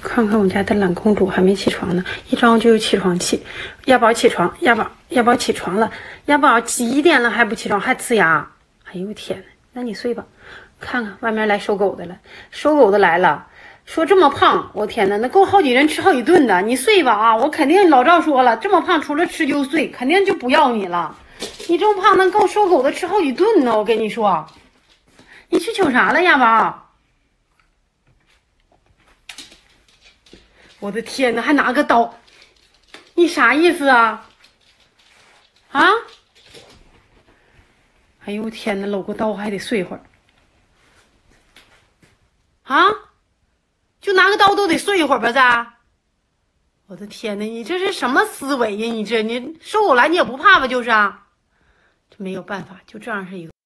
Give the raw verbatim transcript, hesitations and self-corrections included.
看看我家的懒公主还没起床呢，一张就有起床气。亚宝起床，亚宝亚宝起床了，亚宝几点了还不起床，还呲牙。哎呦天呐，那你睡吧。看看外面来收狗的了，收狗的来了，说这么胖，我天呐，那够好几人吃好几顿的。你睡吧啊，我肯定老赵说了，这么胖除了吃就睡，肯定就不要你了。你这么胖能够收狗的吃好几顿呢，我跟你说。你去求啥了，亚宝？我的天呐，还拿个刀，你啥意思啊？啊？哎呦天呐，搂个刀还得睡会儿啊？就拿个刀都得睡一会儿吧？这？我的天呐，你这是什么思维呀？你这你收狗来你也不怕吧？就是啊，这没有办法，就这样是一个。